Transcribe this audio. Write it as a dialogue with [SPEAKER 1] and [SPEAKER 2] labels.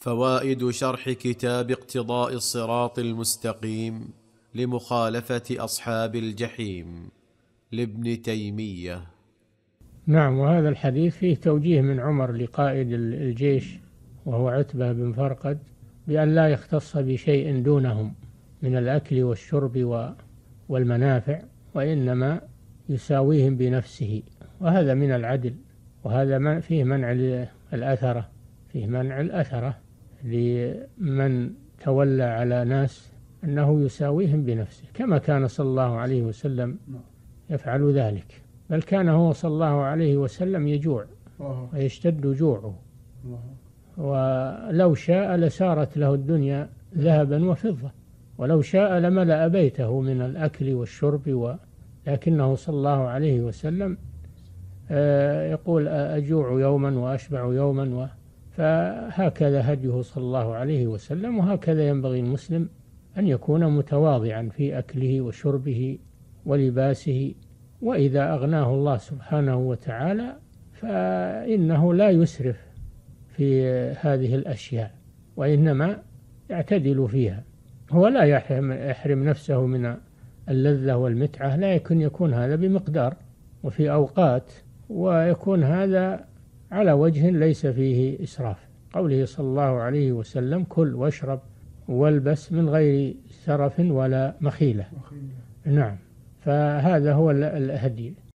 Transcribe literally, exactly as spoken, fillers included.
[SPEAKER 1] فوائد شرح كتاب اقتضاء الصراط المستقيم لمخالفة أصحاب الجحيم لابن تيمية.
[SPEAKER 2] نعم. وهذا الحديث فيه توجيه من عمر لقائد الجيش وهو عتبة بن فرقد بأن لا يختص بشيء دونهم من الأكل والشرب والمنافع، وإنما يساويهم بنفسه، وهذا من العدل. وهذا فيه منع الأثرة، فيه منع الأثرة لمن تولى على ناس أنه يساويهم بنفسه، كما كان صلى الله عليه وسلم يفعل ذلك، بل كان هو صلى الله عليه وسلم يجوع ويشتد جوعه، ولو شاء لسارت له الدنيا ذهبا وفضة، ولو شاء لملأ بيته من الأكل والشرب و... لكنه صلى الله عليه وسلم يقول أجوع يوما وأشبع يوما و... فهكذا هديه صلى الله عليه وسلم، وهكذا ينبغي المسلم أن يكون متواضعا في أكله وشربه ولباسه. وإذا أغناه الله سبحانه وتعالى فإنه لا يسرف في هذه الأشياء، وإنما يعتدل فيها. هو لا يحرم, يحرم نفسه من اللذة والمتعة، لكن يكون هذا بمقدار وفي أوقات، ويكون هذا على وجه ليس فيه إسراف. قوله صلى الله عليه وسلم: كل واشرب والبس من غير سرف ولا مخيلة. نعم. فهذا هو الهدي.